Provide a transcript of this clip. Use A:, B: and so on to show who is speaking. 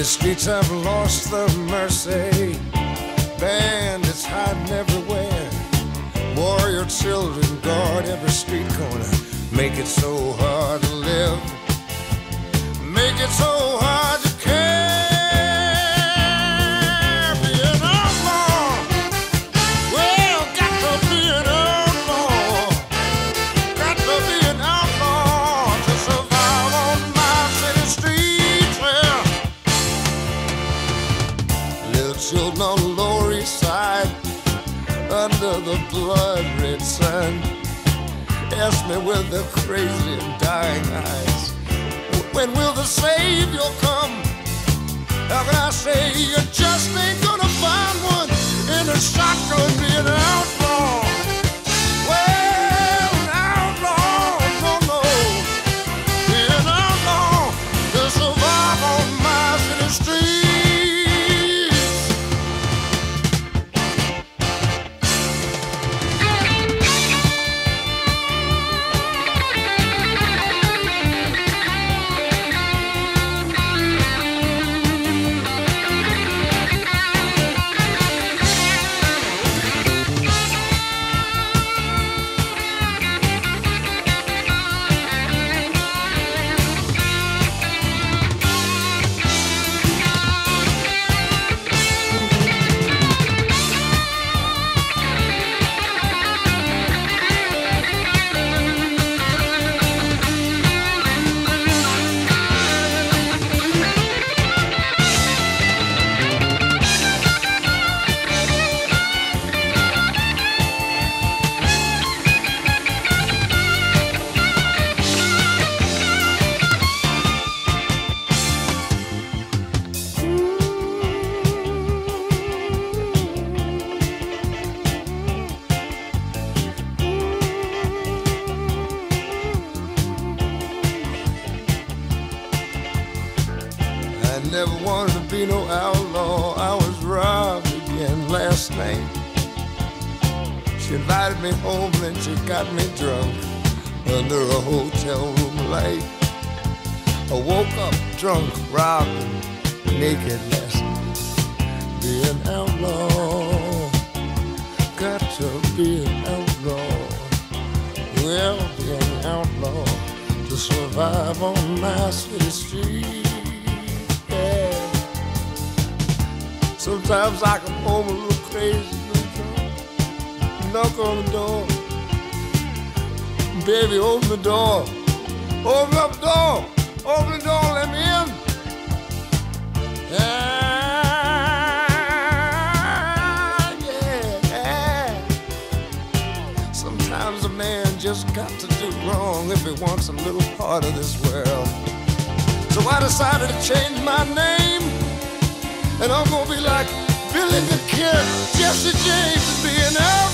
A: streets have lost their mercy. Bandits hiding everywhere. Warrior children guard every street corner. Make it so hard to live. Make it so hard to care. Be an outlaw. Well, got to be an outlaw. Got to be an outlaw to survive on my city streets. Well, little children on the Lower East Side, under the blood-red sun, ask me with their crazy and dying eyes, when will the Savior come? How can I say you just ain't gonna find one in a shotgun? Be an outlaw. Well, an outlaw, no. Be an outlaw to survive on my city streets. I never wanted to be no outlaw. I was robbed again last night. She invited me home and she got me drunk under a hotel room light. I woke up drunk, robbed and naked last night. Be an outlaw, got to be an outlaw. Well, be an outlaw to survive on my city street. Sometimes I come home a little crazy, a little drunk, knock on the door. Baby, open the door. Open up the door. Open the door, let me in. Yeah. Sometimes a man just got to do wrong if he wants a little part of this world. So I decided to change my name. And I'm gonna be like Billy the Kid, Jesse James, being out.